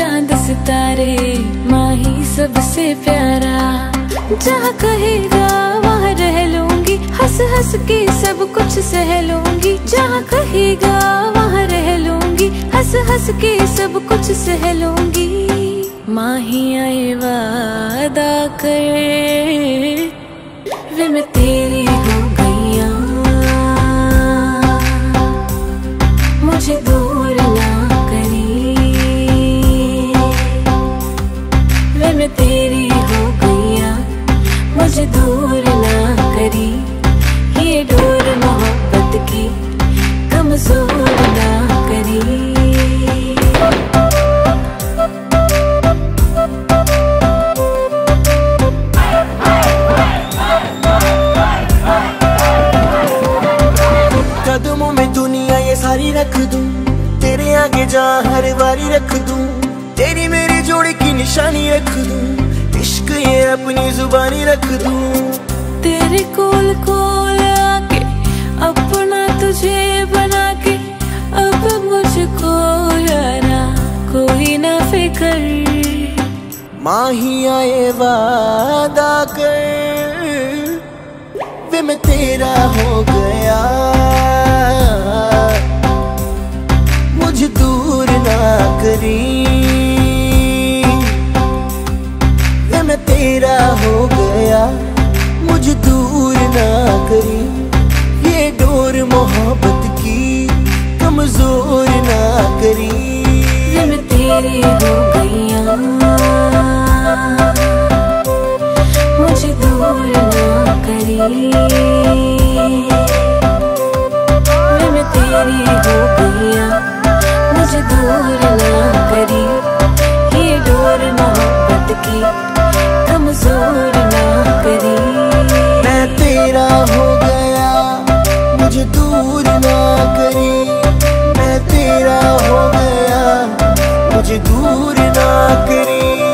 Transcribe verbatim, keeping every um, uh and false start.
चांद सितारे, माही सबसे प्यारा। जहाँ कहेगा वहाँ रह लूंगी, हंस हंस के सब कुछ सह लूंगी। जहाँ कहेगा वहाँ रह लूंगी, हंस हंस के सब कुछ सह लूंगी। माही आए वादा कर, वे मैं तेरी हो गईया, मुझे दूर ना करी। वे मैं तेरी हो गईया, मुझे दूर ना करी। ये डोर मोहब्बत की कमजोर ना करी। कदमों में दुनिया ये सारी रख दूं, तेरे आगे जहाँ हर बारी रख दूं। तेरी मेरी जोड़ी की निशानी रख दूं, इश्क ये अपनी जुबानी रख दूं। तेरे कोल कोल आके अपना तुझे बना के, अब मुझको यारा कोई ना फिक्र। माही आए वादा कर, वे मैं तेरा हो गया, मुझे दूर ना करी। वे मैं तेरा हो गया, मुझे दूर ना करी। ये डोर मोहब्बत की कमजोर ना करी। वे मैं तेरी हो गईया, मुझे दूर ना करी। वे मैं तेरी हो गईया, मुझे दूर ना करी। ये डोर मोहब्बत की कमजोर ना करी। मैं तेरा हो गया, मुझे दूर ना करी। मैं तेरा हो गया, मुझे दूर ना करी।